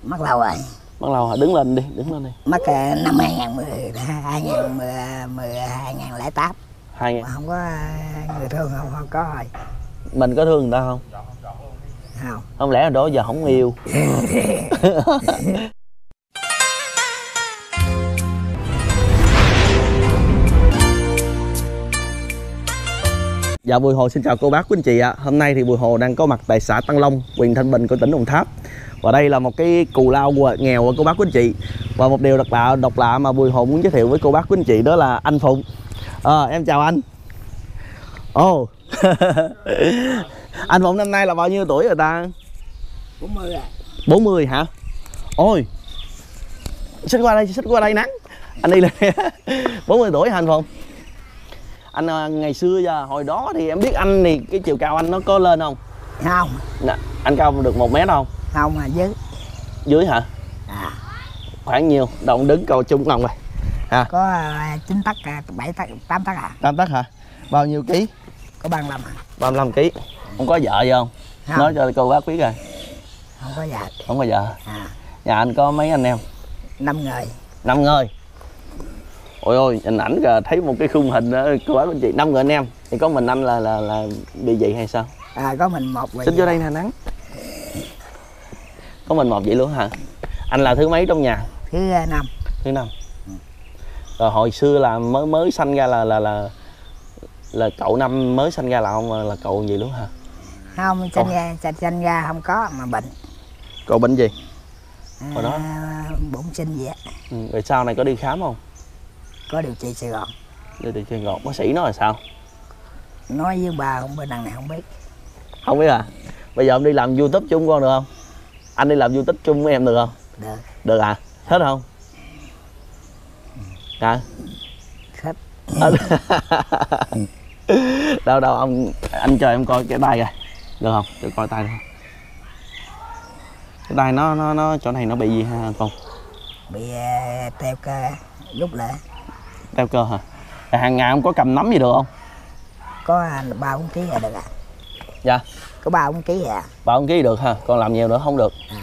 Mất lâu rồi. Mất lâu hả? Đứng lên đi, đứng lên đi. Mất năm 2008. Mà không có người thương không có rồi. Mình có thương người ta không? Không. Không lẽ đó giờ không yêu? Dạ, Bùi Hồ xin chào cô bác quý anh chị ạ. Hôm nay thì Bùi Hồ đang có mặt tại xã Tân Long, huyện Thanh Bình của tỉnh Đồng Tháp. Và đây là một cái cù lao nghèo của cô bác quý anh chị. Và một điều độc lạ mà Bùi Hồ muốn giới thiệu với cô bác quý anh chị đó là anh Phụng. Em chào anh. Ồ. Anh Phụng năm nay là bao nhiêu tuổi rồi ta? 40 à. 40 hả? Ôi, xích qua đây nắng. Anh đi lên. 40 tuổi hả anh Phụng? Anh ngày xưa giờ hồi đó thì em biết anh thì cái chiều cao anh nó có lên không? Không. Nè, anh cao được 1 mét không? Không mà dưới. Dưới hả? À. Khoảng nhiêu? Động đứng cầu chung lòng này. À. Có 9 tấc, 7 tấc, 8 tấc à? 8 tấc hả? Bao nhiêu ký? Có 35 à? 35 ký. Không có vợ gì không? Không. Nói cho cô bác biết rồi. Không có vợ. Không có vợ. À. Nhà anh có mấy anh em? 5 người. 5 người. Ôi ôi, hình ảnh thấy một cái khung hình đó, cô bác anh chị, 5 người anh em. Thì có mình anh là bị vậy hay sao? À, có mình một vậy. Xin vô đây nè nắng. Có mình một vậy luôn hả? Anh là thứ mấy trong nhà? Thứ 5. Thứ 5. Rồi hồi xưa là mới sanh ra là cậu Năm mới sanh ra là không, là cậu gì luôn hả? Không, sanh ra không có mà bệnh. Cậu bệnh gì? Hồi đó bụng sinh vậy. Rồi sau này có đi khám không? Có điều trị Sài Gòn. Đi điều trị Sài Gòn. Bác sĩ nói là sao? Nói với bà không bên đằng này không biết. Không biết à? Bây giờ em đi làm YouTube chung con được không? Anh đi làm YouTube chung với em được không? Được. Được à? Thích không? Hả? Thích. Đâu anh cho em coi cái tay rồi. Được không? Cho coi tay được không? Cái tay nó chỗ này nó bị gì ha anh Phong? Bị teo cơ lúc lệ. Teo cơ hả? Rồi hàng ngày không có cầm nắm gì được không? Có 3-4 kg là được à? Dạ. Có 3-4 kg à? 3-4 kg được ha, còn làm nhiều nữa không được. À.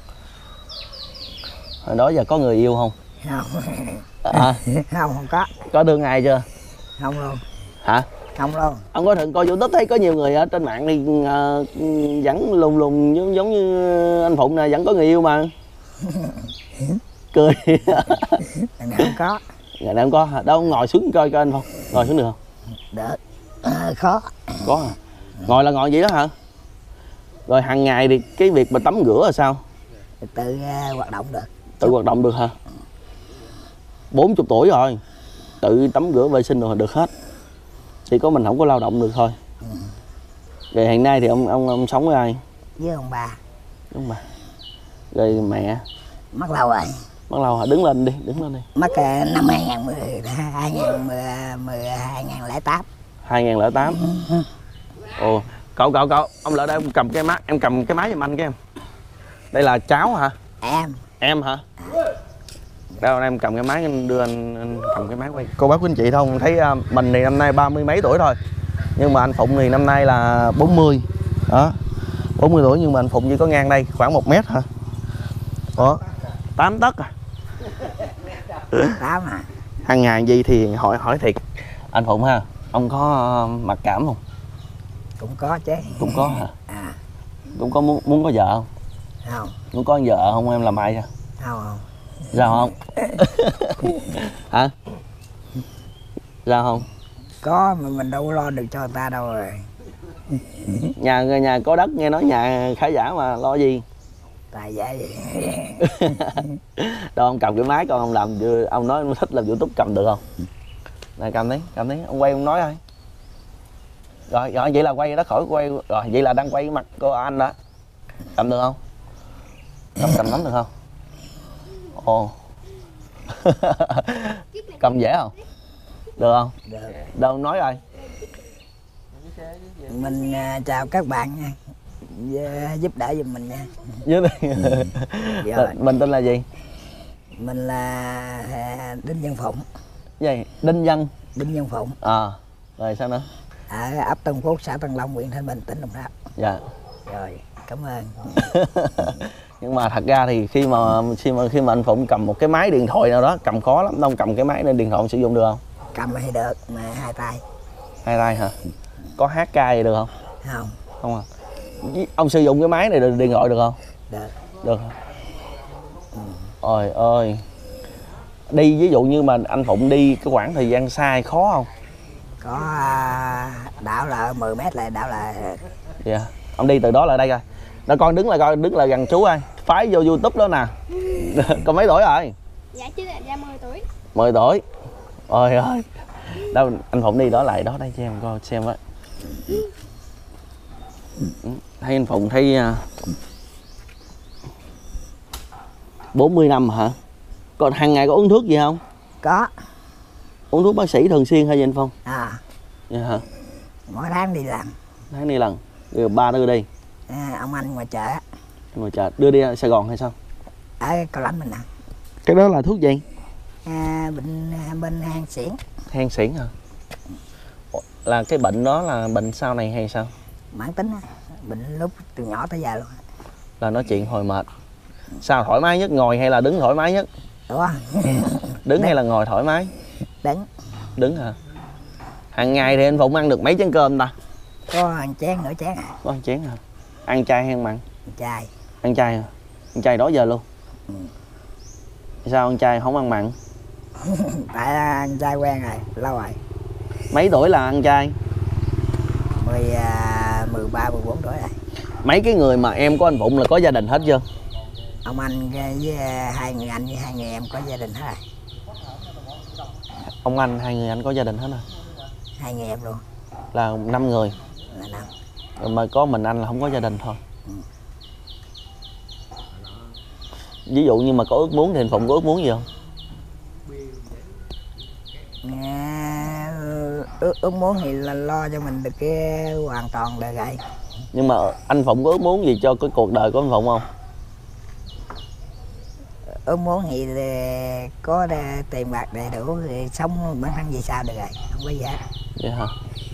Hồi đó giờ có người yêu không? Không. À. Không có. Có thương ai chưa? Không luôn. Hả? Không luôn. Ông có thường coi YouTube thấy có nhiều người ở trên mạng thì vẫn lùng giống như anh Phụng nè, vẫn có người yêu mà. Cười. Ngày nào không có. Ngày nào không có hả? Đâu ngồi xuống coi anh Phong. Ngồi xuống được không? Được. Khó. Có hả? Ngồi là ngồi vậy đó hả? Rồi hàng ngày thì cái việc mà tắm rửa là sao? Tự hoạt động được. Tự hoạt động được hả? 40 tuổi rồi. Tự tắm rửa vệ sinh rồi được hết. Chỉ có mình không có lao động được thôi. Rồi hiện nay thì ông sống với ai? Với ông bà. Đúng mà. Rồi mẹ? Mất lâu rồi. Mất lâu hả? Đứng lên đi, đứng lên đi. Mất năm 2008. 2008. Ồ, cậu, ông lại đây, ông cầm cái máy, em cầm cái máy giùm anh cái em. Đây là cháu hả? Em hả? Đâu em cầm cái máy, anh đưa anh cầm cái máy quay. Cô bác quý anh chị không thấy mình thì năm nay 30 mấy tuổi thôi. Nhưng mà anh Phụng thì năm nay là 40. Đó. 40 tuổi nhưng mà anh Phụng chỉ có ngang đây khoảng 1 mét hả? Đó. 8 tấc à? 8 à? Hàng ngày gì thì hỏi thiệt anh Phụng ha, ông có mặc cảm không? Cũng có chứ. Cũng có hả? À. Cũng có muốn có vợ không? Không. Muốn có vợ không em làm ai ra? Không. Sao không? Hả? Sao không? Có mà mình đâu có lo được cho người ta đâu rồi. Nhà có đất, nghe nói nhà khá giả mà lo gì? Tại vậy. Đâu ông cầm cái máy con ông làm, ông nói ông thích làm YouTube cầm được không? Này cầm đi, ông quay ông nói thôi. Rồi vậy là quay đó, khỏi quay rồi, vậy là đang quay cái mặt cô anh đó. Cầm được không? Cầm nắm được không? Ồ. Cầm dễ không? Được không? Được. Đâu nói rồi. Mình chào các bạn nha. Giúp đỡ giùm mình nha. Mình tên là gì? Mình là Đinh Văn Phụng. Gì? Đinh Văn Phụng. Rồi sao nữa? Ở ấp Tân Phú, xã Tân Long, huyện Thanh Bình, tỉnh Đồng Tháp. Dạ. Rồi, cảm ơn. Nhưng mà thật ra thì khi mà anh Phụng cầm một cái máy điện thoại nào đó cầm khó lắm, ông cầm cái máy nên điện thoại sử dụng được không? Cầm thì được mà hai tay. Hai tay hả? Có hát ca gì được không? Không. Không à. Ông sử dụng cái máy này điện thoại được không? Được. Được. Ôi ơi. Đi ví dụ như mà anh Phụng đi cái khoảng thời gian xa khó không? Có đảo là 10 mét lại đảo là. Dạ. Ông đi từ đó lại đây coi. Đó con đứng lại gần chú ơi. Phái vô YouTube đó nè. Con mấy tuổi rồi? Dạ chứ dạ 10 tuổi. 10 tuổi. Ôi ơi. Đâu anh Phụng đi đó lại đó đây cho em coi xem với. Thấy anh Phụng thấy 40 năm hả? Còn hàng ngày có uống thuốc gì không? Có. Uống thuốc bác sĩ thường xuyên hay gì anh Phong? Dạ hả? Mỗi tháng đi lần. Tháng đi lần. Rồi ba đưa đi. Ông anh ngoài chợ. Ngoài chợ đưa đi Sài Gòn hay sao? Ở Cao Lãnh mình nè. Cái đó là thuốc gì? Bên hang xiển. Hang xiển hả? Là cái bệnh đó là bệnh sau này hay sao? Mãn tính á. Bệnh lúc từ nhỏ tới giờ luôn. Là nói chuyện hồi mệt. Sao thoải mái nhất, ngồi hay là đứng thoải mái nhất? Ủa? Đứng hay là ngồi thoải mái? Đứng. Đứng hả? Hàng ngày thì anh Phụng ăn được mấy chén cơm ta? Có ăn chén nửa chén à. Có ăn chén hả? Ăn chay hay ăn mặn? Chay. Ăn chay hả? Ăn chay đó giờ luôn? Sao ăn chay không ăn mặn? Tại ăn chay quen rồi, lâu rồi. Mấy tuổi là ăn chay? 13, 14 tuổi rồi. Mấy cái người mà em của anh Phụng là có gia đình hết chưa? Ông anh với hai người anh với hai người em có gia đình hết rồi. Ông anh, hai người anh có gia đình hết rồi? Hai người em luôn. Là 5 người? Là 5. Rồi mà có mình anh là không có gia đình thôi. Ví dụ như mà có ước muốn thì anh Phụng có ước muốn gì không? Ước muốn thì là lo cho mình được cái hoàn toàn đời vậy. Nhưng mà anh Phụng có ước muốn gì cho cái cuộc đời của anh Phụng không? Ước muốn thì có tiền bạc đầy đủ thì sống bản thân gì sao được rồi, không có gì hết. Vậy hả?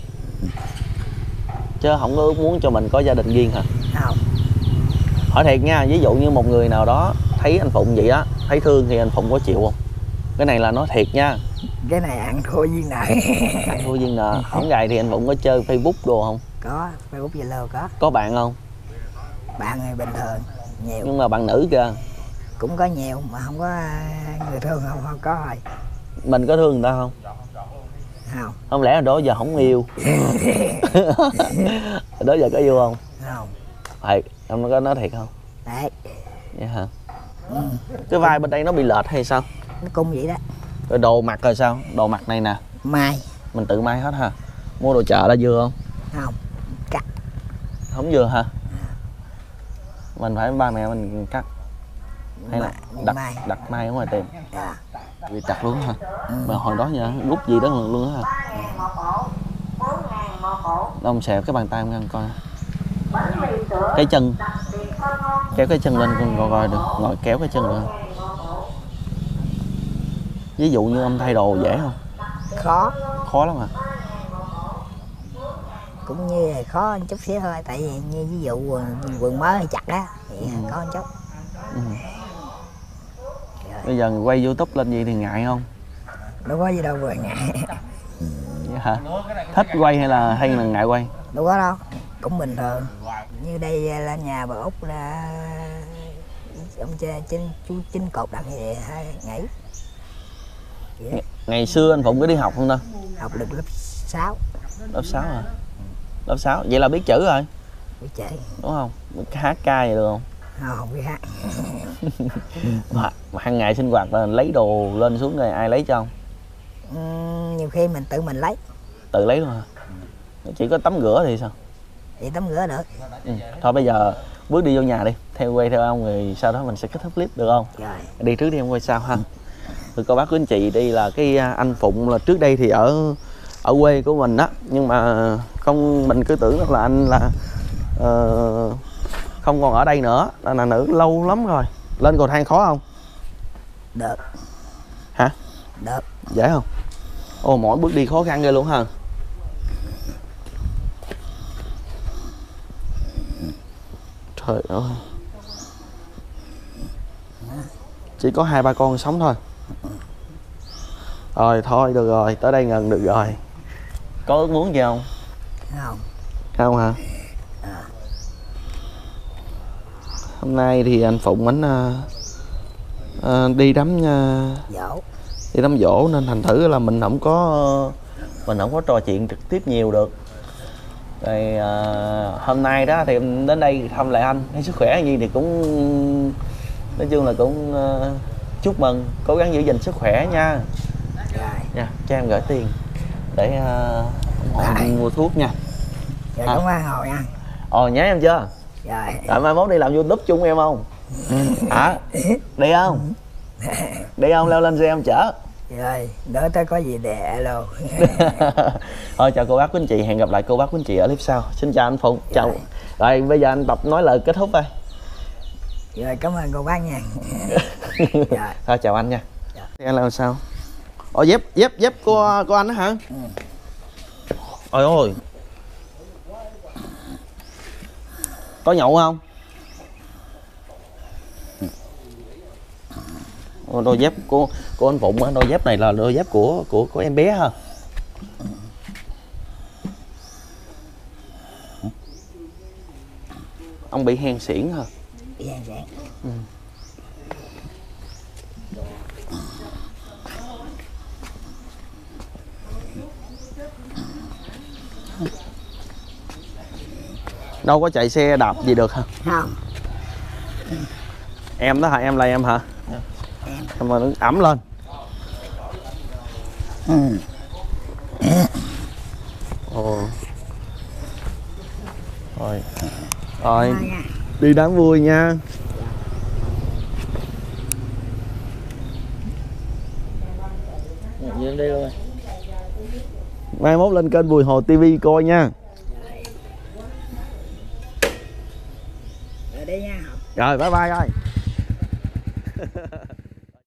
Chứ không có ước muốn cho mình có gia đình riêng hả? Không. Hỏi thiệt nha, ví dụ như một người nào đó thấy anh Phụng vậy á, thấy thương thì anh Phụng có chịu không? Cái này là nói thiệt nha. Cái này ăn thua duyên nợ. Ăn thua duyên nợ. Hổng gài thì anh Phụng có chơi Facebook đồ không? Có, Facebook Zalo có. Có bạn không? Bạn thì bình thường, nhiều. Nhưng mà bạn nữ kìa. Cũng có nhiều mà không có người thương không có rồi. Mình có thương người ta không? Không. Không lẽ đó giờ không yêu? Đó giờ có yêu không? Không. Thiệt, em có nói thiệt không? Đấy. Vậy hả? Cái vai bên đây nó bị lệch hay sao? Nó cung vậy đó. Rồi đồ mặc rồi sao? Đồ mặc này nè. Mai. Mình tự may hết ha? Mua đồ chợ là vừa không? Không. Cắt. Không vừa hả? Mình phải ba mẹ mình cắt. Hay là đặt may ở ngoài tiệm? Dạ. Vì đặt luôn hả? Mà hồi đó nha, rút gì đó luôn hả? Ông xẹp cái bàn tay em ngăn coi. Cái chân. Kéo cái chân lên con coi được. Ngồi kéo cái chân được không? Ví dụ như ông thay đồ dễ không? Khó. Khó lắm hả? Cũng như là khó một chút xíu thôi. Tại vì như ví dụ quần mới hay chặt á thì có một chút. Bây giờ quay YouTube lên gì thì ngại không? Đâu có gì đâu vừa ngại. Vậy hả? Thích quay hay là ngại quay? Đâu có đâu, cũng bình thường. Như đây là nhà bà Út là ông chú Chính cột đặt thì nhảy. Ngày xưa anh Phụng có đi học không ta? Học được lớp 6. Lớp 6 hả? Lớp 6, vậy là biết chữ rồi? Biết chữ. Đúng không? Hát ca vậy được không? Không biết hát. Mà hàng ngày sinh hoạt là lấy đồ lên xuống rồi ai lấy cho không? Nhiều khi mình tự mình lấy. Tự lấy luôn hả? Chỉ có tắm rửa thì sao? Thì tắm rửa được. Thôi bây giờ bước đi vô nhà đi, quay theo ông rồi sau đó mình sẽ kết thúc clip được không? Rồi. Đi trước đi em quay sau ha. Thưa cô bác quý anh chị, đây là cái anh Phụng là trước đây thì ở quê của mình á, nhưng mà không, mình cứ tưởng là anh là không còn ở đây nữa, là nữ lâu lắm rồi. Lên cầu thang khó không? Được. Hả? Được. Dễ không? Ồ, mỗi bước đi khó khăn ghê luôn ha. Trời ơi. Chỉ có 2-3 con sống thôi. Rồi thôi được rồi, tới đây gần được rồi. Có ước muốn gì không? Không. Không hả? Hôm nay thì anh Phụng anh đi đám Dỗ. đi đám giỗ nên thành thử là mình không có trò chuyện trực tiếp nhiều được. Rồi hôm nay đó thì em đến đây thăm lại anh, thấy sức khỏe gì thì cũng nói chung là cũng chúc mừng, cố gắng giữ gìn sức khỏe nha. Rồi. Nha, cho em gửi tiền để ông mua thuốc nha. Rồi cảm ơn hồi nha. Nhớ em chưa? Rồi. Mai mốt đi làm YouTube chung em không? Hả? Đi không? Đi không? Leo lên xe em chở. Rồi, đỡ tới có gì để alo. Thôi chào cô bác quý anh chị, hẹn gặp lại cô bác quý anh chị ở clip sau. Xin chào anh Phụng. Chào. Rồi bây giờ anh Tập nói lời kết thúc thôi. Rồi cảm ơn cô bác nha. Rồi. Thôi chào anh nha. Anh làm sao? Dép của anh đó hả? Ôi ôi. Có nhậu không? Đôi dép của anh Phụng á, đôi dép này là đôi dép của em bé ha. Ông bị hen suyễn hả? Bị hen suyễn. Đâu có chạy xe đạp gì được hả? Không. Em đó hả? Em là em hả? Em mà nó ẩm lên. Ồ. Rồi. Đi đám vui nha. Đi luôn. Mai mốt lên kênh Bùi Hồ TV coi nha. Rồi đi nha. Rồi bye bye coi.